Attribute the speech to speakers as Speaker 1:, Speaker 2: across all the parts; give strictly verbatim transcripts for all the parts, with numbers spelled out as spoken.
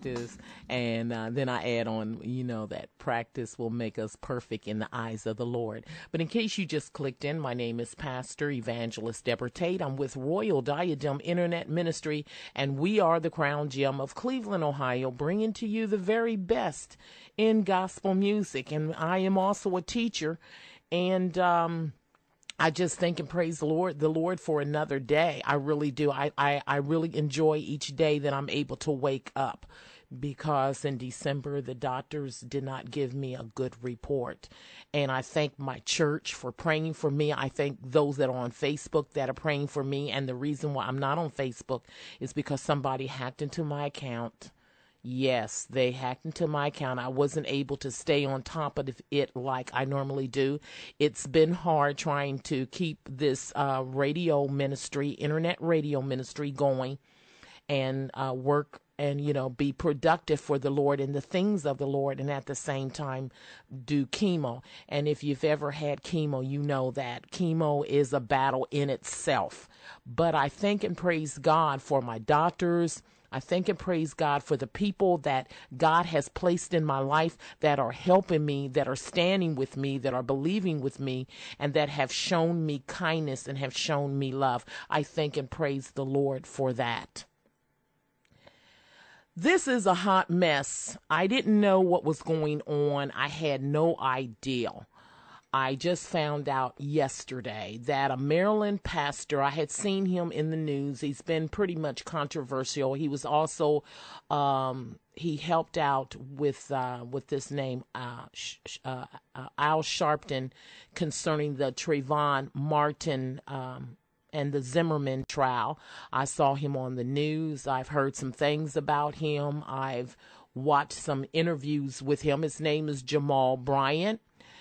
Speaker 1: practice. And uh, then I add on, you know, that practice will make us perfect in the eyes of the Lord. But in case you just clicked in, my name is Pastor Evangelist Deborah Tate. I'm with Royal Diadem Internet Ministry, and we are the Crown Gem of Cleveland, Ohio, bringing to you the very best in gospel music. And I am also a teacher, and um I just thank and praise the Lord, the Lord for another day. I really do. I, I, I really enjoy each day that I'm able to wake up, because in December, the doctors did not give me a good report. And I thank my church for praying for me. I thank those that are on Facebook that are praying for me. And the reason why I'm not on Facebook is because somebody hacked into my account. Yes, they hacked into my account. I wasn't able to stay on top of it like I normally do. It's been hard trying to keep this uh, radio ministry, internet radio ministry going, and uh, work and, you know, be productive for the Lord and the things of the Lord, and at the same time do chemo. And if you've ever had chemo, you know that chemo is a battle in itself. But I thank and praise God for my doctors. I thank and praise God for the people that God has placed in my life that are helping me, that are standing with me, that are believing with me, and that have shown me kindness and have shown me love. I thank and praise the Lord for that. This is a hot mess. I didn't know what was going on. I had no idea. I just found out yesterday that a Maryland pastor, I had seen him in the news. He's been pretty much controversial. He was also, um, he helped out with uh, with this name, uh, uh, uh, Al Sharpton, concerning the Trayvon Martin um, and the Zimmerman trial. I saw him on the news. I've heard some things about him. I've watched some interviews with him. His name is Jamal Bryant.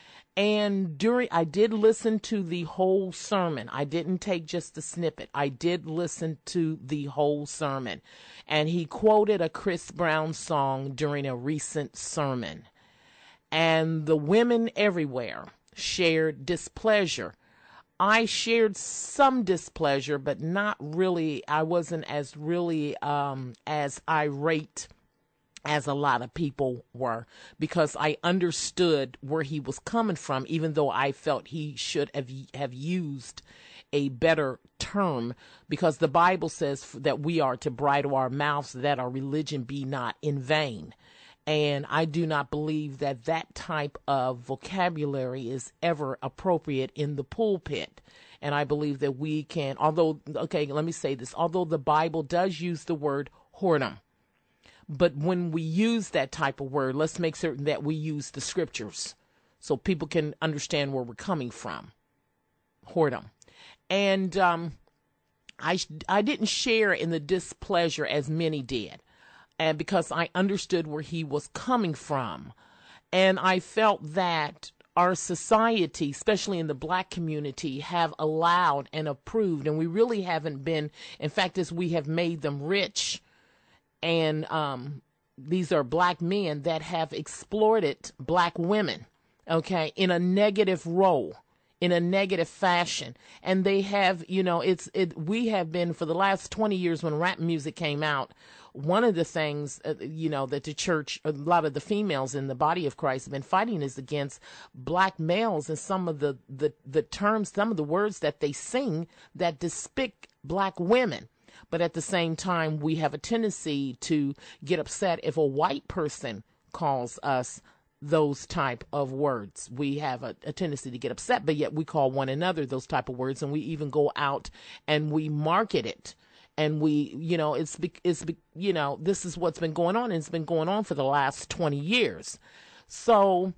Speaker 1: And during, I did listen to the whole sermon. I didn't take just a snippet. I did listen to the whole sermon. And he quoted a Chris Brown song during a recent sermon. And the women everywhere shared displeasure. I shared some displeasure, but not really. I wasn't as really um, as irate as a lot of people were, because I understood where he was coming from, even though I felt he should have have used a better term, because the Bible says that we are to bridle our mouths, that our religion be not in vain. And I do not believe that that type of vocabulary is ever appropriate in the pulpit. And I believe that we can, although, okay, let me say this, although the Bible does use the word whoredom, but when we use that type of word, let's make certain that we use the scriptures so people can understand where we're coming from. Whoredom. And um, I, I didn't share in the displeasure as many did, and because I understood where he was coming from. And I felt that our society, especially in the black community, have allowed and approved, and we really haven't been, in fact, as we have made them rich. And um, these are black men that have exploited black women, okay, in a negative role, in a negative fashion. And they have, you know, it's it. We have been, for the last twenty years when rap music came out, one of the things, uh, you know, that the church, a lot of the females in the body of Christ have been fighting is against black males and some of the, the, the terms, some of the words that they sing that depict black women. But at the same time, we have a tendency to get upset if a white person calls us those type of words. We have a, a tendency to get upset, but yet we call one another those type of words, and we even go out and we market it. And we, you know, it's, it's, you know, this is what's been going on, and it's been going on for the last twenty years. So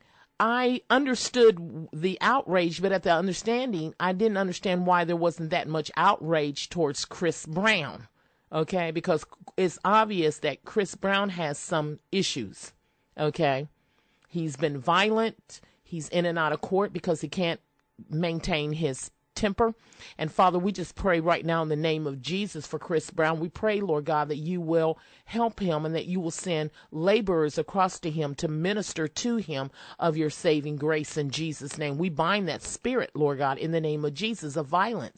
Speaker 1: I understood the outrage, but at the understanding, I didn't understand why there wasn't that much outrage towards Chris Brown. Okay, because it's obvious that Chris Brown has some issues. Okay, he's been violent. He's in and out of court because he can't maintain his temper. And Father, we just pray right now in the name of Jesus for Chris Brown. We pray, Lord God, that you will help him and that you will send laborers across to him to minister to him of your saving grace in Jesus' name. We bind that spirit, Lord God, in the name of Jesus, of violence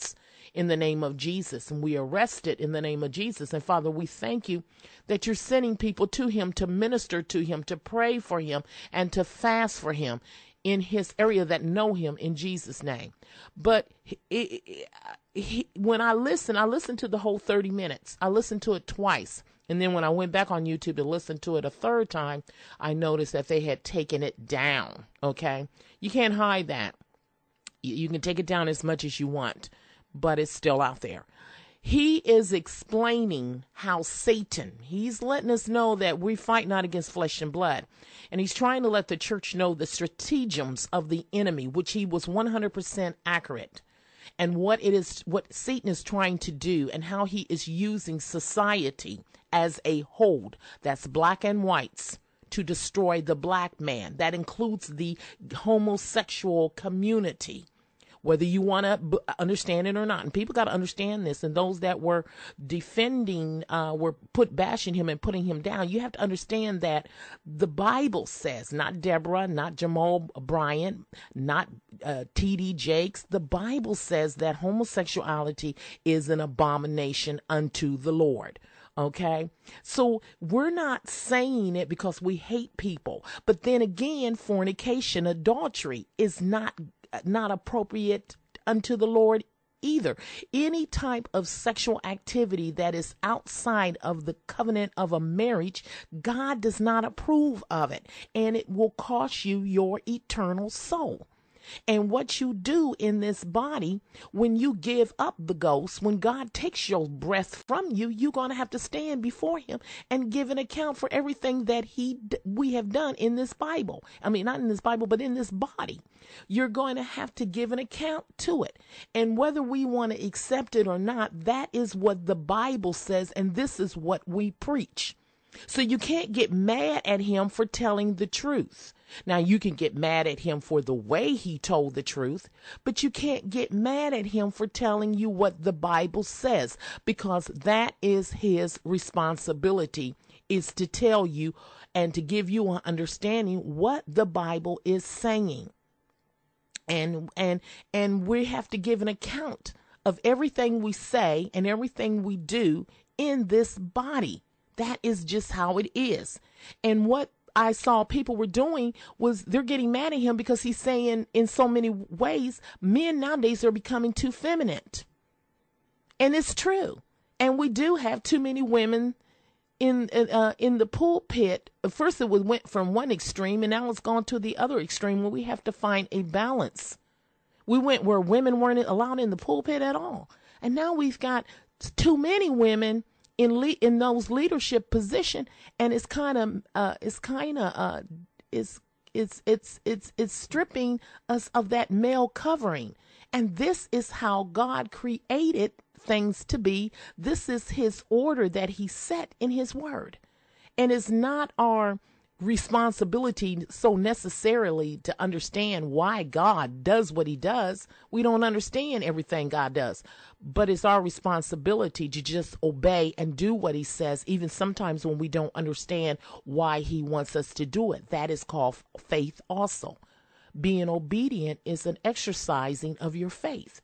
Speaker 1: in the name of Jesus, and we arrest it in the name of Jesus. And Father, we thank you that you're sending people to him to minister to him, to pray for him, and to fast for him in his area that know him in Jesus' name. But it, it, he, when I listen, I listened to the whole thirty minutes. I listened to it twice. And then when I went back on YouTube to listen to it a third time, I noticed that they had taken it down. Okay. You can't hide that. You, you can take it down as much as you want, but it's still out there. He is explaining how Satan, he's letting us know that we fight not against flesh and blood. And he's trying to let the church know the stratagems of the enemy, which he was one hundred percent accurate. And what it is, what Satan is trying to do, and how he is using society as a whole, that's black and whites, to destroy the black man. That includes the homosexual community, whether you want to b- understand it or not. And people got to understand this. And those that were defending, uh, were put bashing him and putting him down. You have to understand that the Bible says, not Deborah, not Jamal Bryant, not uh, T D Jakes. The Bible says that homosexuality is an abomination unto the Lord. Okay, so we're not saying it because we hate people. But then again, fornication, adultery is not not appropriate unto the Lord either. Any type of sexual activity that is outside of the covenant of a marriage, God does not approve of it, and it will cost you your eternal soul. And what you do in this body, when you give up the ghost, when God takes your breath from you, you're going to have to stand before him and give an account for everything that he we have done in this Bible. I mean, not in this Bible, but in this body. You're going to have to give an account to it. And whether we want to accept it or not, that is what the Bible says, and this is what we preach. So you can't get mad at him for telling the truth. Now, you can get mad at him for the way he told the truth, but you can't get mad at him for telling you what the Bible says, because that is his responsibility, is to tell you and to give you an understanding what the Bible is saying. And and and we have to give an account of everything we say and everything we do in this body. That is just how it is. And what I saw people were doing was they're getting mad at him because he's saying in so many ways, men nowadays are becoming too feminine. And it's true. And we do have too many women in uh, in the pulpit. First it was, went from one extreme, and now it's gone to the other extreme, where we have to find a balance. We went where women weren't allowed in the pulpit at all. And now we've got too many women in le- in those leadership position, and it's kind of uh it's kind of uh it's it's it's it's it's stripping us of that male covering. And this is how God created things to be. This is his order that he set in his word, and it's not our responsibility so necessarily to understand why God does what he does. We don't understand everything God does, but it's our responsibility to just obey and do what he says, even sometimes when we don't understand why he wants us to do it. That is called faith also. Being obedient is an exercising of your faith.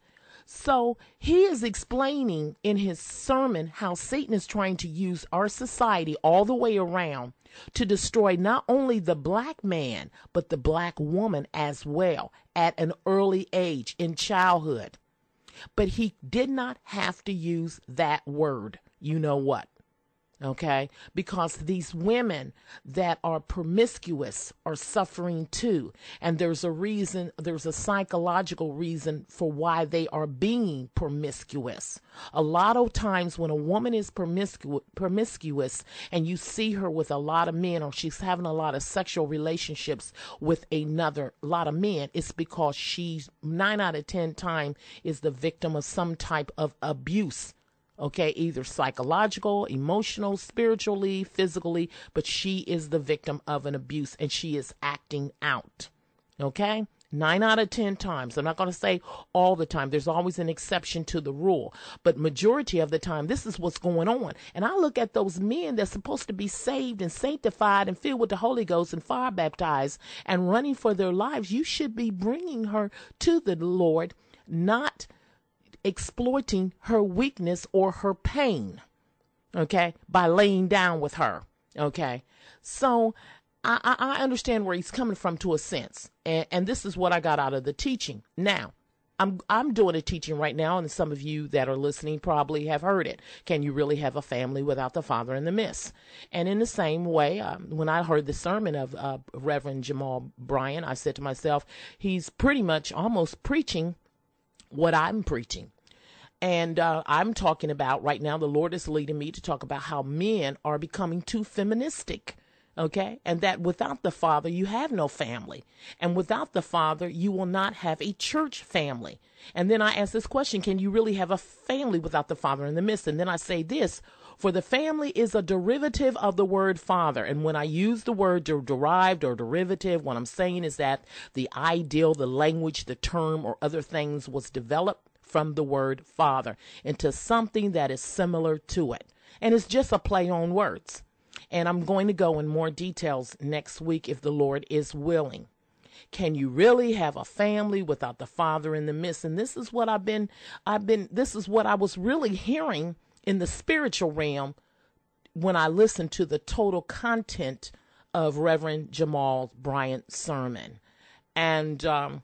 Speaker 1: So he is explaining in his sermon how Satan is trying to use our society all the way around to destroy not only the black man, but the black woman as well at an early age in childhood. But he did not have to use that word. You know what? Okay, because these women that are promiscuous are suffering too. And there's a reason, there's a psychological reason for why they are being promiscuous. A lot of times when a woman is promiscu- promiscuous and you see her with a lot of men, or she's having a lot of sexual relationships with another lot of men, it's because she's nine out of ten times is the victim of some type of abuse. Okay, either psychological, emotional, spiritually, physically, but she is the victim of an abuse and she is acting out. Okay, nine out of ten times. I'm not going to say all the time. There's always an exception to the rule, but majority of the time, this is what's going on. And I look at those men that's supposed to be saved and sanctified and filled with the Holy Ghost and fire baptized and running for their lives. You should be bringing her to the Lord, not exploiting her weakness or her pain, okay, by laying down with her, okay? So I, I understand where he's coming from to a sense, and, and this is what I got out of the teaching. Now, I'm I'm doing a teaching right now, and some of you that are listening probably have heard it. Can you really have a family without the father in the midst? And in the same way, um, when I heard the sermon of uh, Reverend Jamal Bryant, I said to myself, he's pretty much almost preaching what I'm preaching. And uh, I'm talking about right now, the Lord is leading me to talk about how men are becoming too feministic. Okay, and that without the father, you have no family. And without the father, you will not have a church family. And then I ask this question, can you really have a family without the father in the midst? And then I say this, for the family is a derivative of the word father. And when I use the word der- derived or derivative, what I'm saying is that the ideal, the language, the term, or other things was developed from the word father into something that is similar to it. And it's just a play on words. And I'm going to go in more details next week if the Lord is willing. Can you really have a family without the father in the midst? And this is what I've been, I've been, this is what I was really hearing in the spiritual realm when I listened to the total content of Reverend Jamal Bryant's sermon. And, um,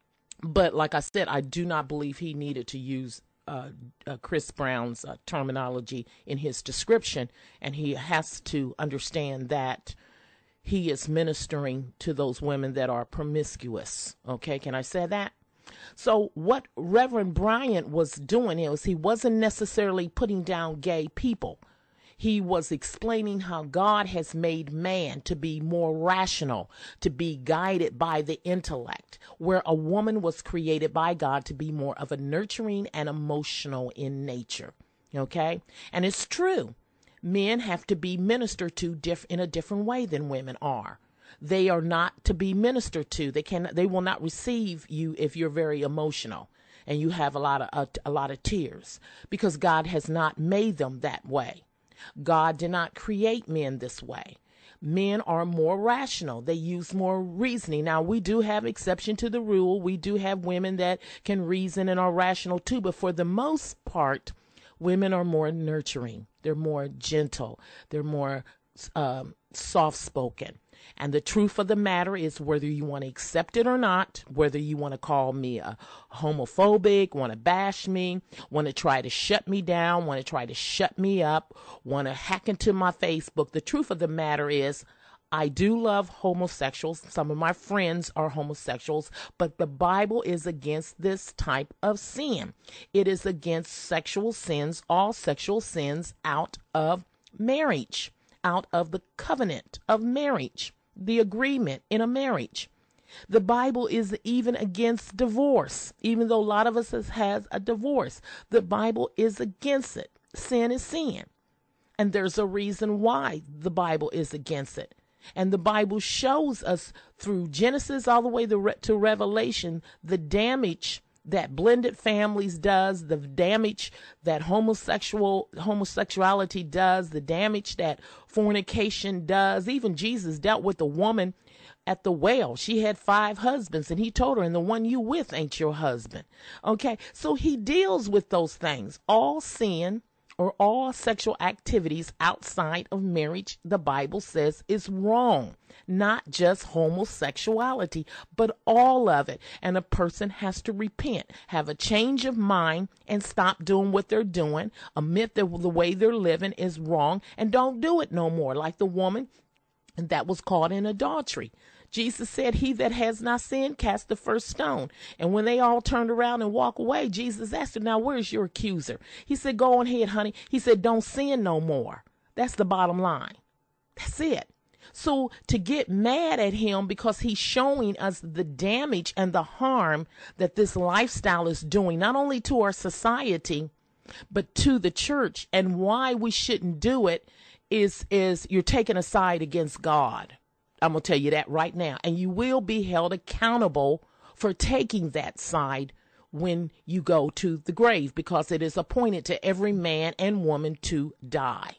Speaker 1: but like I said, I do not believe he needed to use Uh, uh, Chris Brown's uh, terminology in his description, and he has to understand that he is ministering to those women that are promiscuous. Okay, can I say that? So what Reverend Bryant was doing is he wasn't necessarily putting down gay people. He was explaining how God has made man to be more rational, to be guided by the intellect, where a woman was created by God to be more of a nurturing and emotional in nature. Okay? And it's true. Men have to be ministered to diff- in a different way than women are. They are not to be ministered to. They can they will not receive you if you're very emotional and you have a lot of a, a lot of tears, because God has not made them that way. God did not create men this way. Men are more rational. They use more reasoning. Now, we do have exception to the rule. We do have women that can reason and are rational too. But for the most part, women are more nurturing. They're more gentle. They're more um, soft-spoken. And the truth of the matter is, whether you want to accept it or not, whether you want to call me a homophobic, want to bash me, want to try to shut me down, want to try to shut me up, want to hack into my Facebook, the truth of the matter is, I do love homosexuals. Some of my friends are homosexuals, but the Bible is against this type of sin. It is against sexual sins, all sexual sins out of marriage, out of the covenant of marriage, the agreement in a marriage. The Bible is even against divorce, even though a lot of us has, has a divorce. The Bible is against it. Sin is sin. And there's a reason why the Bible is against it. And the Bible shows us through Genesis all the way to, to Revelation the damage that blended families does, the damage that homosexual homosexuality does, the damage that fornication does. Even Jesus dealt with a woman at the well. She had five husbands, and he told her, and the one you with ain't your husband. Okay, so he deals with those things. All sin or all sexual activities outside of marriage, the Bible says, is wrong. Not just homosexuality, but all of it. And a person has to repent, have a change of mind, and stop doing what they're doing, admit that the way they're living is wrong, and don't do it no more. Like the woman that was caught in adultery. Jesus said, he that has not sinned, cast the first stone. And when they all turned around and walked away, Jesus asked her, now where's your accuser? He said, go on ahead, honey. He said, don't sin no more. That's the bottom line. That's it. So to get mad at him because he's showing us the damage and the harm that this lifestyle is doing, not only to our society, but to the church, and why we shouldn't do it is, is you're taking a side against God. I'm going to tell you that right now. And you will be held accountable for taking that side when you go to the grave, because it is appointed to every man and woman to die.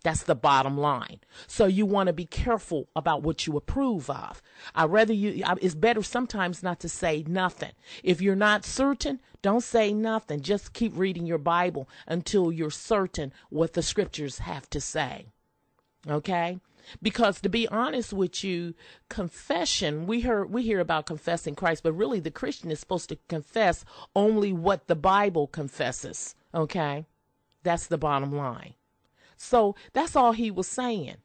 Speaker 1: That's the bottom line. So you want to be careful about what you approve of. I rather you, it's better sometimes not to say nothing. If you're not certain, don't say nothing. Just keep reading your Bible until you're certain what the scriptures have to say. Okay? Because to be honest with you, confession, we hear, we hear about confessing Christ, but really the Christian is supposed to confess only what the Bible confesses. Okay? That's the bottom line. So that's all he was saying.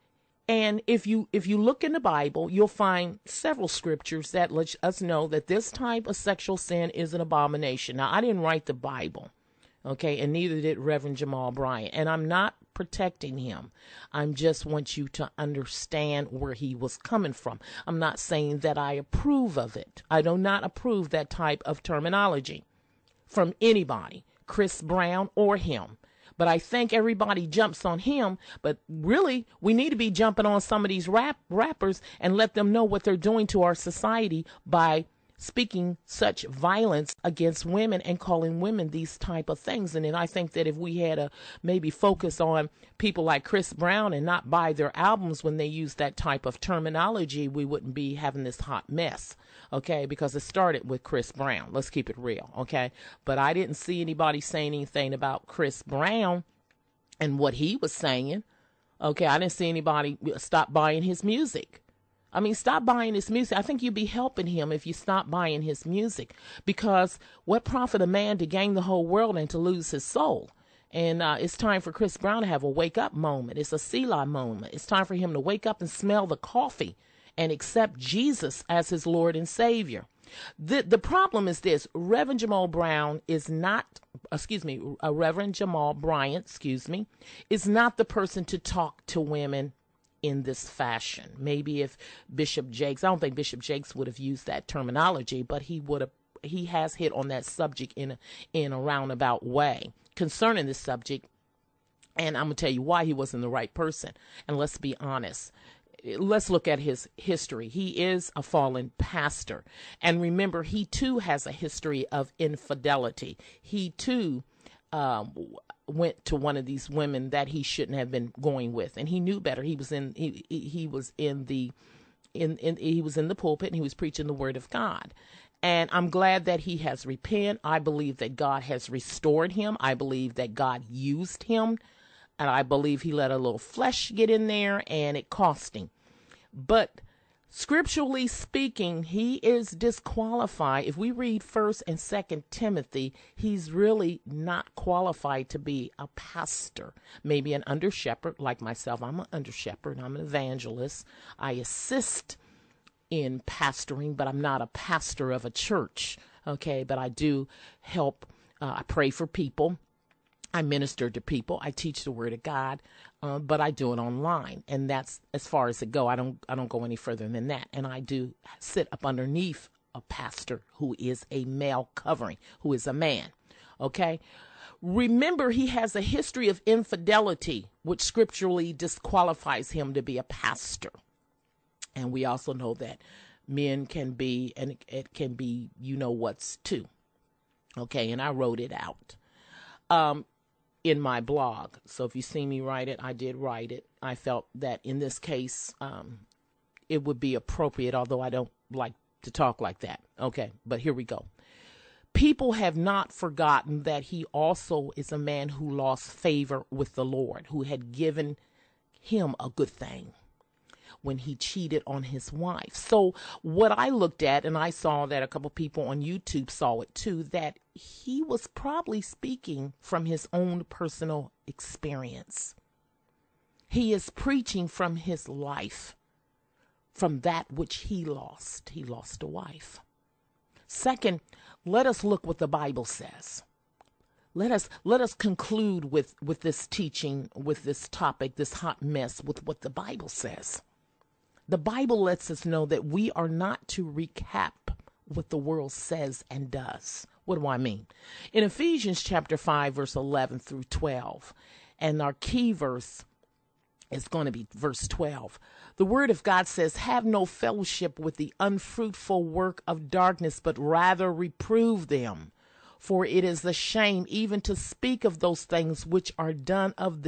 Speaker 1: And if you if you look in the Bible, you'll find several scriptures that let us know that this type of sexual sin is an abomination. Now, I didn't write the Bible, okay, and neither did Reverend Jamal Bryant. And I'm not protecting him. I just want you to understand where he was coming from. I'm not saying that I approve of it. I do not approve that type of terminology from anybody, Chris Brown or him. But I think everybody jumps on him. But really, we need to be jumping on some of these rap rappers and let them know what they're doing to our society by speaking such violence against women and calling women these type of things. And then I think that if we had a maybe focus on people like Chris Brown and not buy their albums when they use that type of terminology, we wouldn't be having this hot mess. Okay, because it started with Chris Brown. Let's keep it real. Okay, but I didn't see anybody saying anything about Chris Brown and what he was saying. Okay, I didn't see anybody stop buying his music. I mean, stop buying his music. I think you'd be helping him if you stop buying his music, because what profit a man to gain the whole world and to lose his soul? And uh, it's time for Chris Brown to have a wake up moment. It's a Selah moment. It's time for him to wake up and smell the coffee and accept Jesus as his Lord and Savior. The the problem is this: Reverend Jamal Brown is not, excuse me, uh, Reverend Jamal Bryant, excuse me, is not the person to talk to women in this fashion. Maybe if Bishop Jakes, I don't think Bishop Jakes would have used that terminology, but he would have, he has hit on that subject in a, in a roundabout way concerning this subject. And I'm going to tell you why he wasn't the right person. And let's be honest. Let's look at his history. He is a fallen pastor. And remember, he too has a history of infidelity. He too um, went to one of these women that he shouldn't have been going with, and he knew better. He was in he he was in the in, in he was in the pulpit and he was preaching the word of God. And I'm glad that he has repented. I believe that God has restored him. I believe that God used him. And I believe he let a little flesh get in there and it cost him. But scripturally speaking, he is disqualified. If we read First and Second Timothy, he's really not qualified to be a pastor. Maybe an under shepherd like myself. I'm an under shepherd. I'm an evangelist. I assist in pastoring, but I'm not a pastor of a church. Okay, but I do help. Uh, I pray for people. I minister to people. I teach the word of God, uh, but I do it online, and that's as far as it go. I don't. I don't go any further than that. And I do sit up underneath a pastor who is a male covering, who is a man. Okay. Remember, he has a history of infidelity, which scripturally disqualifies him to be a pastor. And we also know that men can be, and it can be, you know what's too. Okay. And I wrote it out. Um. in my blog. So if you see me write it, I did write it. I felt that in this case, um, it would be appropriate, although I don't like to talk like that. Okay, but here we go. People have not forgotten that he also is a man who lost favor with the Lord, who had given him a good thing when he cheated on his wife. So what I looked at, and I saw that a couple people on YouTube saw it too, that he was probably speaking from his own personal experience. He is preaching from his life, from that which he lost. He lost a wife. Second, let us look what the Bible says. Let us let us conclude with, with this teaching, with this topic, this hot mess, with what the Bible says. The Bible lets us know that we are not to recap what the world says and does. What do I mean? In Ephesians chapter five, verse eleven through twelve, and our key verse is going to be verse twelve. The word of God says, have no fellowship with the unfruitful work of darkness, but rather reprove them. For it is a shame even to speak of those things which are done of them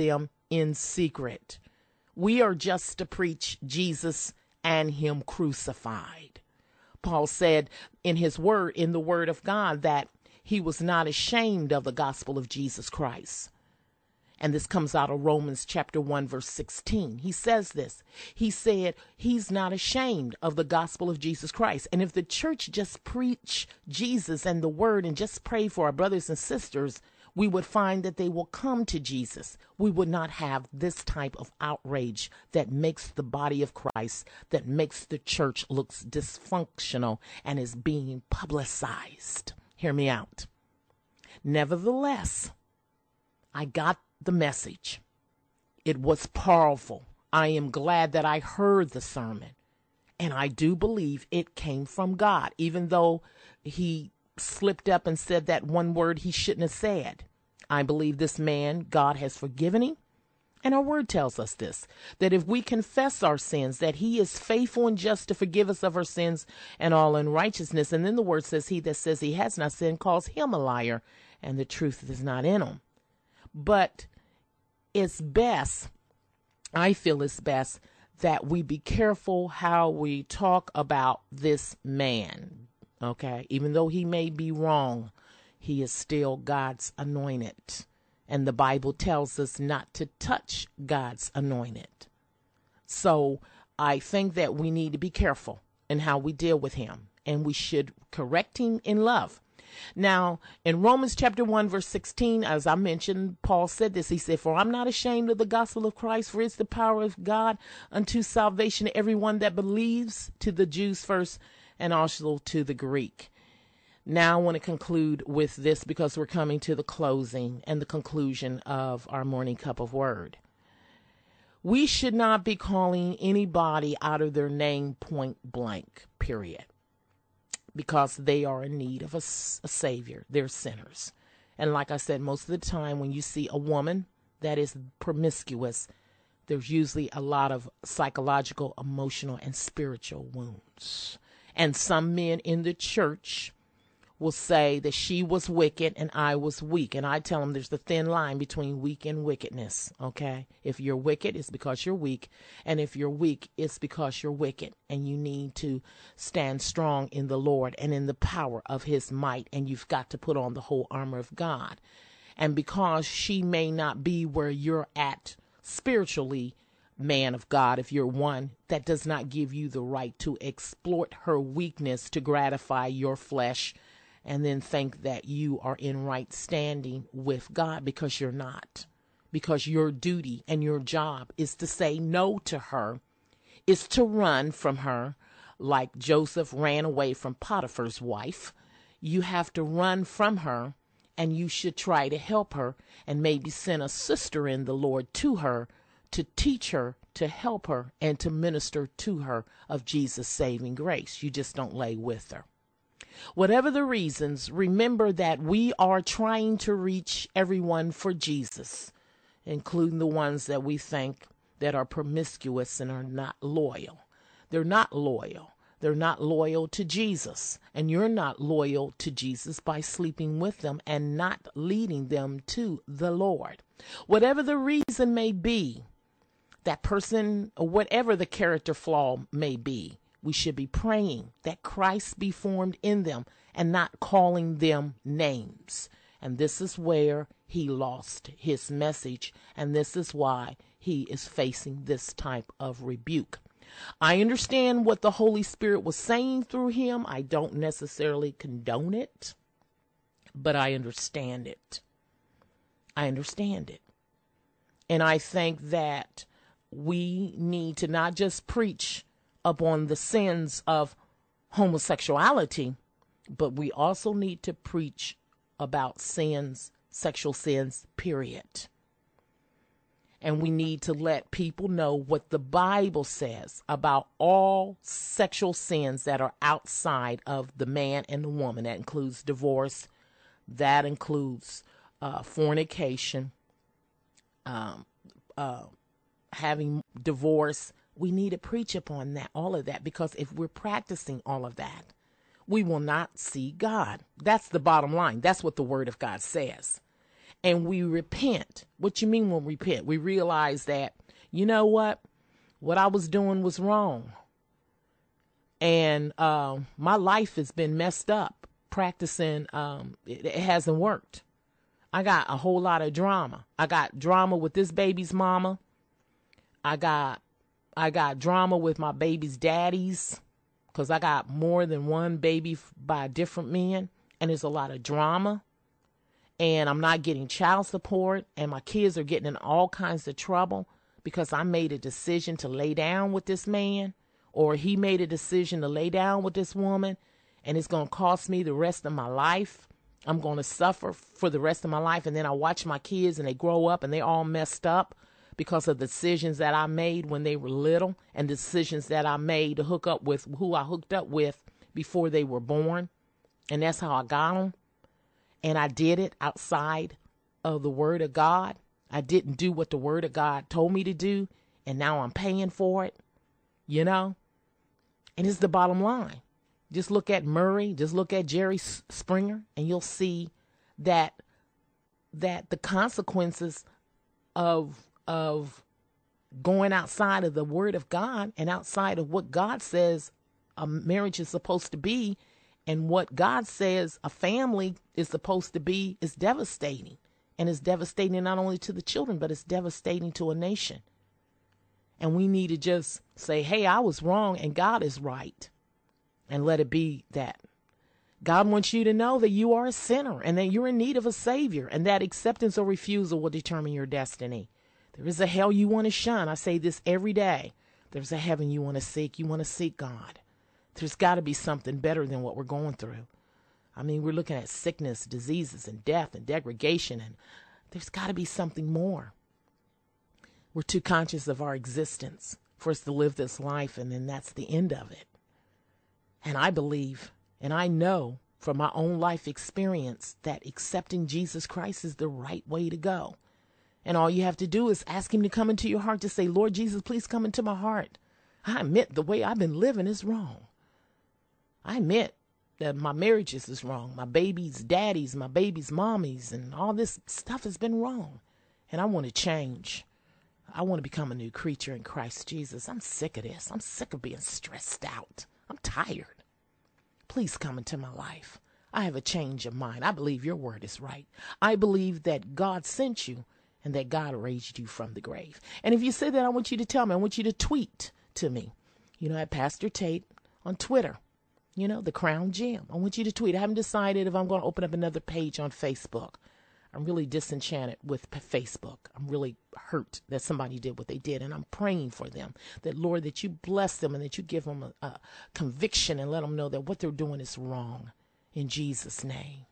Speaker 1: in secret. We are just to preach Jesus and him crucified. Paul said in his word, in the word of God, that he was not ashamed of the gospel of Jesus Christ. And this comes out of Romans chapter one, verse sixteen. He says this. He said he's not ashamed of the gospel of Jesus Christ. And if the church just preach Jesus and the word and just pray for our brothers and sisters, we would find that they will come to Jesus. We would not have this type of outrage that makes the body of Christ, that makes the church looks dysfunctional and is being publicized. Hear me out. Nevertheless, I got the message. It was powerful. I am glad that I heard the sermon. And I do believe it came from God, even though he slipped up and said that one word he shouldn't have said. I believe this man, God has forgiven him. And our word tells us this, that if we confess our sins, that he is faithful and just to forgive us of our sins and all unrighteousness. And then the word says, he that says he has not sinned calls him a liar, and the truth is not in him. But it's best, I feel it's best, that we be careful how we talk about this man, okay? Even though he may be wrong, he is still God's anointed. And the Bible tells us not to touch God's anointed. So I think that we need to be careful in how we deal with him, and we should correct him in love. Now, in Romans chapter one, verse sixteen, as I mentioned, Paul said this. He said, for I'm not ashamed of the gospel of Christ, for it's the power of God unto salvation to everyone that believes, to the Jews first, and also to the Greek. Now I want to conclude with this because we're coming to the closing and the conclusion of our morning cup of word. We should not be calling anybody out of their name point blank, period. Because they are in need of a, a savior. They're sinners. And like I said, most of the time when you see a woman that is promiscuous, there's usually a lot of psychological, emotional, and spiritual wounds. And some men in the church will say that she was wicked and I was weak. And I tell them there's the thin line between weak and wickedness, okay? If you're wicked, it's because you're weak. And if you're weak, it's because you're wicked. And you need to stand strong in the Lord and in the power of his might. And you've got to put on the whole armor of God. And because she may not be where you're at spiritually, man of God, if you're one, that does not give you the right to exploit her weakness to gratify your flesh and then think that you are in right standing with God, because you're not. Because your duty and your job is to say no to her, is to run from her, like Joseph ran away from Potiphar's wife. You have to run from her, and you should try to help her and maybe send a sister in the Lord to her to teach her, to help her, and to minister to her of Jesus' saving grace. You just don't lay with her. Whatever the reasons, remember that we are trying to reach everyone for Jesus, including the ones that we think that are promiscuous and are not loyal. They're not loyal. They're not loyal to Jesus. And you're not loyal to Jesus by sleeping with them and not leading them to the Lord. Whatever the reason may be, that person, or whatever the character flaw may be, we should be praying that Christ be formed in them and not calling them names. And this is where he lost his message. And this is why he is facing this type of rebuke. I understand what the Holy Spirit was saying through him. I don't necessarily condone it, but I understand it. I understand it. And I think that we need to not just preach upon the sins of homosexuality, but we also need to preach about sins, sexual sins, period. And we need to let people know what the Bible says about all sexual sins that are outside of the man and the woman. That includes divorce. That includes uh, fornication, um, uh, having divorce. We need to preach upon that, all of that, because if we're practicing all of that, we will not see God. That's the bottom line. That's what the Word of God says. and we repent. What you mean when we repent? We realize that, you know what? What I was doing was wrong. And uh, my life has been messed up practicing. Um, it, it hasn't worked. I got a whole lot of drama. I got drama with this baby's mama. I got I got drama with my baby's daddies, because I got more than one baby by different men, and there's a lot of drama. And I'm not getting child support, and my kids are getting in all kinds of trouble because I made a decision to lay down with this man, or he made a decision to lay down with this woman, and it's going to cost me the rest of my life. I'm going to suffer for the rest of my life. And then I watch my kids and they grow up and they're all messed up because of the decisions that I made when they were little, and decisions that I made to hook up with who I hooked up with before they were born. And that's how I got them. And I did it outside of the word of God. I didn't do what the word of God told me to do. And now I'm paying for it, you know, and it's the bottom line. Just look at Murray, just look at Jerry Springer, and you'll see that that the consequences of of going outside of the word of God and outside of what God says a marriage is supposed to be and what God says a family is supposed to be is devastating. And it's devastating not only to the children, but it's devastating to a nation. And we need to just say, hey, I was wrong and God is right. And let it be that. God wants you to know that you are a sinner and that you're in need of a savior, and that acceptance or refusal will determine your destiny. There is a hell you want to shun. I say this every day. There's a heaven you want to seek. You want to seek God. There's got to be something better than what we're going through. I mean, we're looking at sickness, diseases, and death and degradation, and there's got to be something more. We're too conscious of our existence for us to live this life, and then that's the end of it. And I believe, and I know from my own life experience, that accepting Jesus Christ is the right way to go. And all you have to do is ask him to come into your heart, to say, Lord Jesus, please come into my heart. I admit the way I've been living is wrong. I admit that my marriages is wrong. My baby's daddies, my baby's mommies, and all this stuff has been wrong. And I want to change. I want to become a new creature in Christ Jesus. I'm sick of this. I'm sick of being stressed out. I'm tired. Please come into my life. I have a change of mind. I believe your word is right. I believe that God sent you and that God raised you from the grave. And if you say that, I want you to tell me. I want you to tweet to me. You know, at Pastor Tate on Twitter. You know, the Crown Gem. I want you to tweet. I haven't decided if I'm going to open up another page on Facebook. I'm really disenchanted with Facebook. I'm really hurt that somebody did what they did. And I'm praying for them. That, Lord, that you bless them and that you give them a, a conviction and let them know that what they're doing is wrong. In Jesus' name.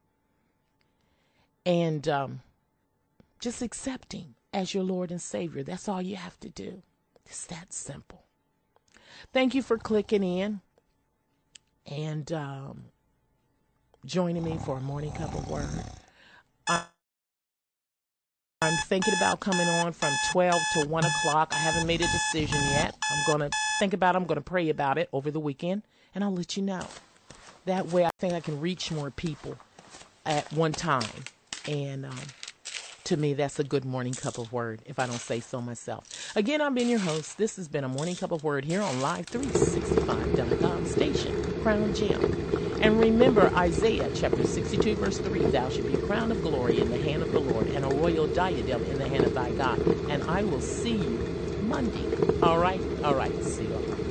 Speaker 1: And um, just accepting as your Lord and Savior. That's all you have to do. It's that simple. Thank you for clicking in and um, joining me for a morning cup of word. I'm thinking about coming on from twelve to one o'clock. I haven't made a decision yet. I'm going to think about it. I'm going to pray about it over the weekend, and I'll let you know. That way I think I can reach more people at one time. And um, to me, that's a good morning cup of word, if I don't say so myself. Again, I've been your host. This has been a morning cup of word here on Live three sixty-five dot com station, Crown Gem. And remember Isaiah chapter sixty-two, verse three, thou shalt be a crown of glory in the hand of the Lord and a royal diadem in the hand of thy God. And I will see you Monday. All right? All right. See you.